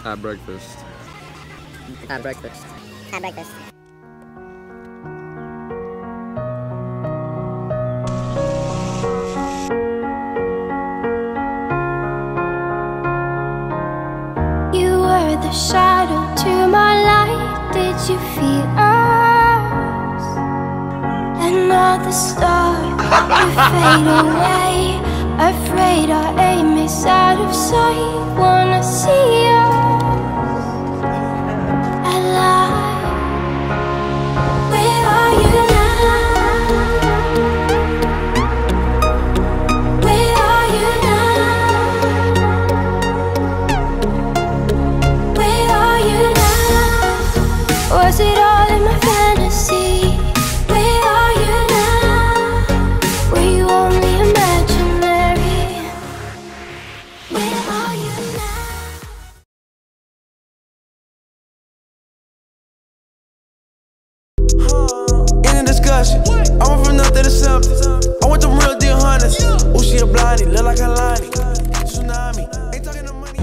At breakfast. At breakfast. At breakfast. You were the shadow to my light. Did you feel us? Another star, you fade away. Afraid our aim is out of sight. Wanna see us alive. Where are you now? Where are you now? Where are you now? Was it all in my fantasy? Where are you now? Were you only imaginary? Where are you now? In a discussion, I went from nothing to something. I want them real deal hunters. Ooh, she a blondie, look like a Lonnie. Tsunami, ain't talking no money.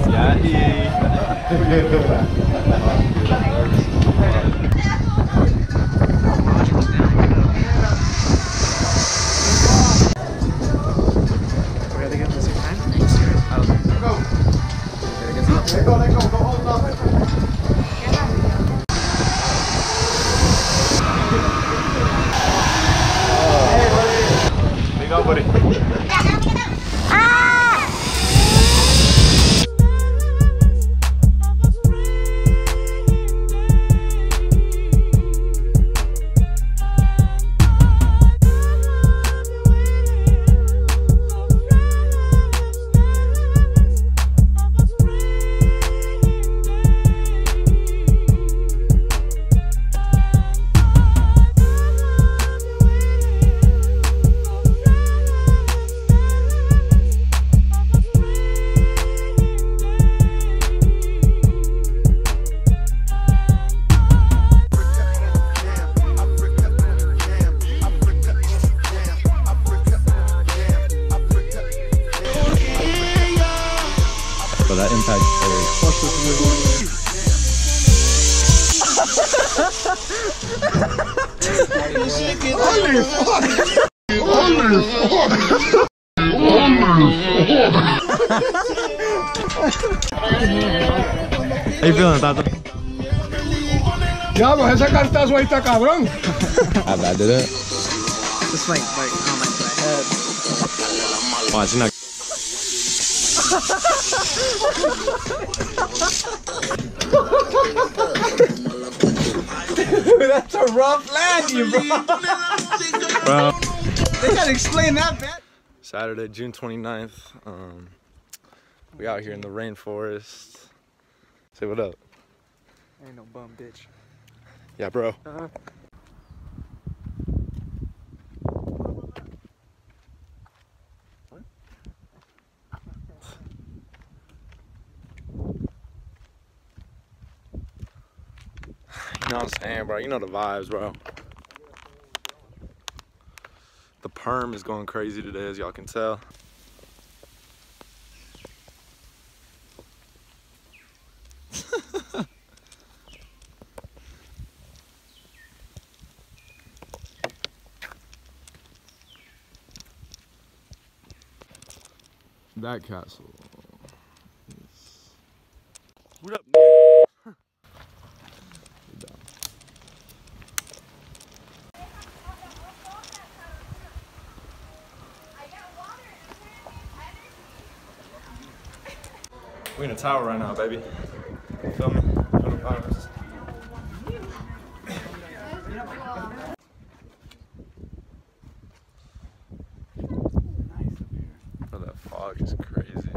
So that impacts How you feeling, Tato? Diablo, ese cartazo ahí está cabrón. I did it. Just like on my head. Watch, not. That's a rough land, you bro. They gotta explain that, man. Saturday, June 29th. We out here in the rainforest. Say what up. Ain't no bum bitch. Yeah, bro. You know what I'm saying, bro? You know the vibes, bro. The perm is going crazy today, as y'all can tell. That castle is... What up, man? We're in a tower right now, baby. Feel me? Feel the vibes. Bro, that fog is crazy.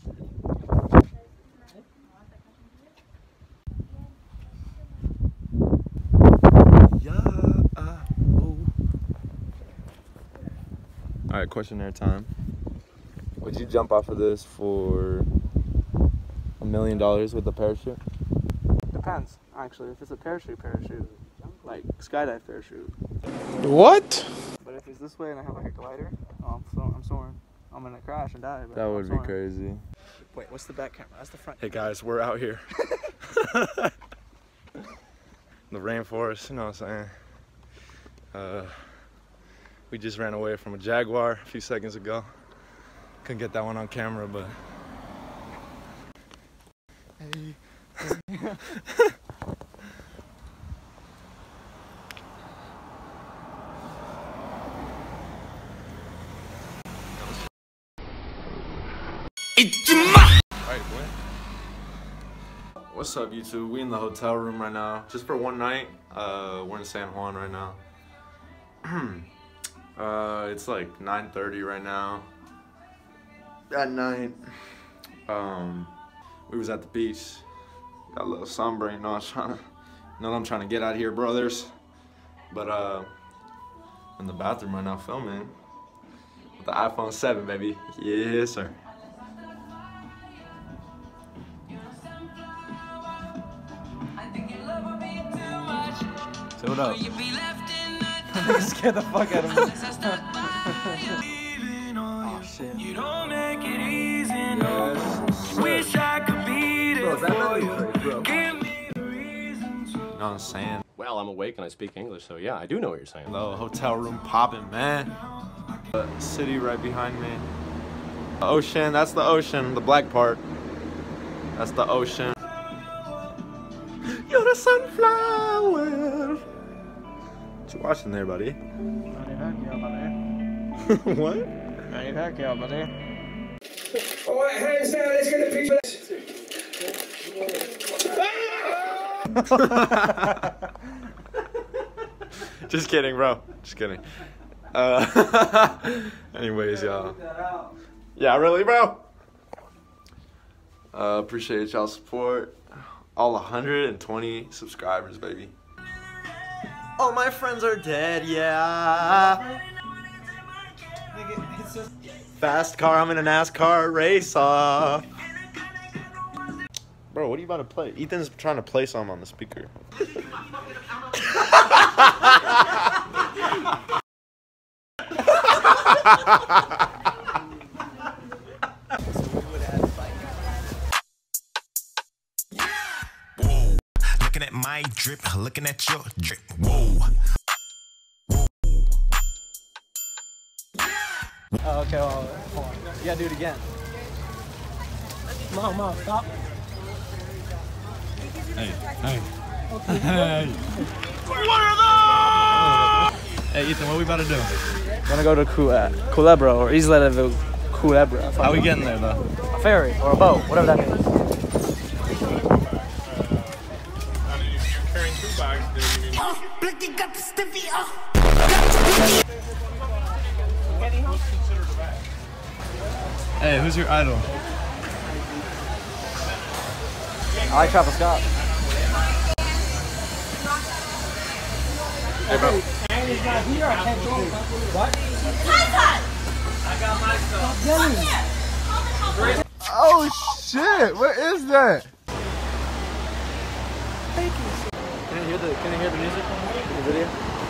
Alright, questionnaire time. Would you jump off of this for $1 million with a parachute? Depends, actually. If it's a parachute, like skydive parachute. What? But if it's this way and I have like a glider, I'm soaring. I'm gonna crash and die. But That would be crazy. Wait, what's the back camera? That's the front. Hey guys, we're out here. The rainforest, you know what I'm saying? We just ran away from a jaguar a few seconds ago. Couldn't get that one on camera, but. Hey. Alright, boy. What's up, YouTube? We in the hotel room right now, just for one night. We're in San Juan right now. It's like 9:30 right now. At night, we was at the beach. Got a little sunburn. I'm trying to get out of here, brothers. But in the bathroom right now, filming with the iPhone 7, baby. Yes, sir. Say what up. Scared the fuck out of me. Oh shit. You don't make it easy, no. Wish I could be there for you. Give me a reason to. You know what I'm saying? Well, I'm awake and I speak English, so yeah, I do know what you're saying. The hotel room popping, man. The city right behind me. The ocean, that's the ocean, the black part. That's the ocean. You're a sunflower. What you watching there, buddy? What? Alright, hands down, let's get a picture. Just kidding, bro. Just kidding. Anyways, y'all. Yeah, really, bro? Appreciate y'all's support. All 120 subscribers, baby. All my friends are dead, yeah. Fast car, I'm in a NASCAR race off. Bro, what are you about to play? Ethan's trying to play something on the speaker. Whoa, looking at my drip, looking at your drip. Whoa. Oh, okay, well, hold on. You gotta do it again. Mom, stop. Hey. Hey, Ethan, what are we about to do? We're gonna go to Culebra or Isla de Culebra. How are we getting there, though? A ferry or a boat, whatever that means. Hey, who's your idol? I like Travis Scott. Hey, bro. Oh shit! What is that? Can I hear the music in the video?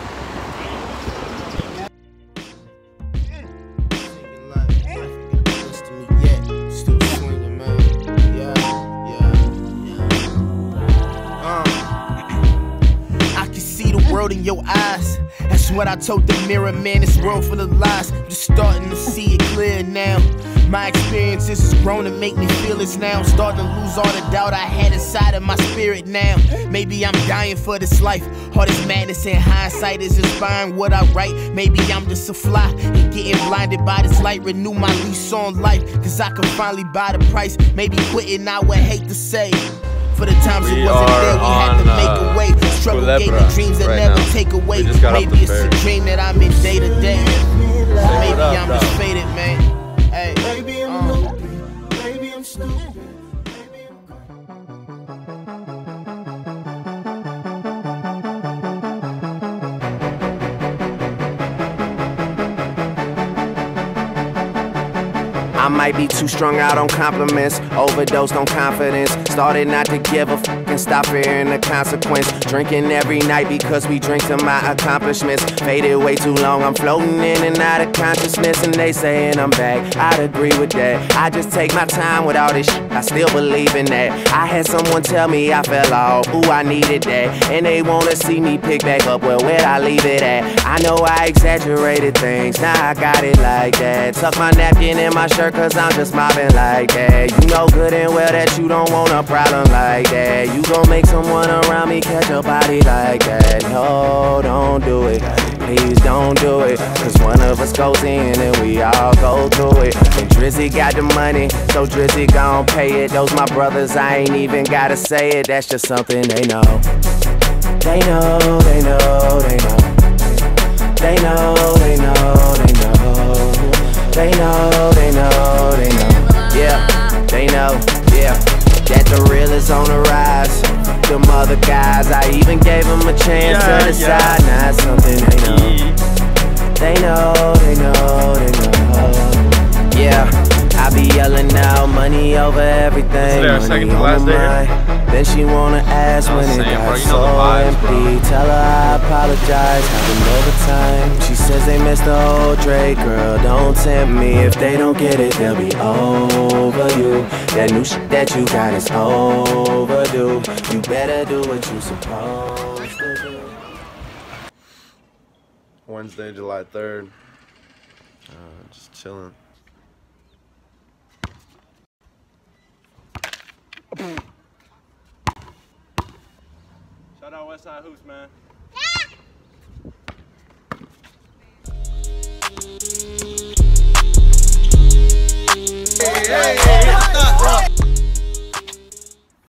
In your eyes, that's what I told the mirror, man. This world full of lies. I'm just starting to see it clear now. My experiences has grown to make me feel this now. I'm starting to lose all the doubt I had inside of my spirit now. Maybe I'm dying for this life. All this madness in hindsight is inspiring what I write. Maybe I'm just a fly and getting blinded by this light. Renew my lease on life, cause I can finally buy the price. Maybe quitting I would hate to say. For the times it wasn't there, we had to make a way. Struggle gave me dreams that never take away. Maybe it's a dream that I'm in day to day. Maybe I'm just faded, man. Hey, maybe I'm loopy, maybe I'm stupid. I'm might be too strung out on compliments, overdosed on confidence. Started not to give a f and stop fearing the consequence. Drinking every night because we drink to my accomplishments. Faded way too long, I'm floating in and out of consciousness, and they saying I'm back. I'd agree with that. I just take my time with all this shit. I still believe in that. I had someone tell me I fell off, ooh, I needed that. And they wanna see me pick back up, well, where'd I leave it at? I know I exaggerated things, now I got it like that. Tuck my napkin in my shirt cause I'm just mobbing like that. You know good and well that you don't want a problem like that. You gon' make someone around me catch a body like that. No, don't do it, please don't do it. Cause one of us goes in and we all go through it. And Drizzy got the money, so Drizzy gon' pay it. Those my brothers, I ain't even gotta say it. That's just something they know. They know, they know, they know. They know, they know, they know. They know, they know, they know. Yeah, they know, yeah. That the real is on the rise. Them other guys, I even gave them a chance to decide. Now it's something they know. They know, they know, they know. Yeah. I be yelling out money over everything. Money on my mind. Then she wanna ask when it got so empty. Tell her I apologize, having overtime. She says they missed the whole Drake. Girl, don't tempt me. If they don't get it, they'll be over you. That new shit that you got is overdue. You better do what you supposed to do. Wednesday, July 3rd. Just chilling. Shout out Westside Hoops, man. Hey, hey, hey.